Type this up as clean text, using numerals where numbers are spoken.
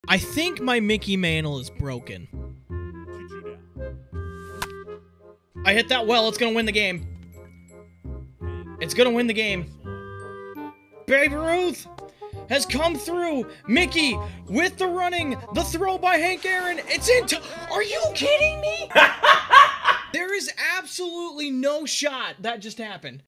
I think my Mickey Mantle is broken. I hit that well. It's gonna win the game. It's gonna win the game. Babe Ruth has come through. Mickey with the running. The throw by Hank Aaron. It's into. Are you kidding me? There is absolutely no shot that just happened.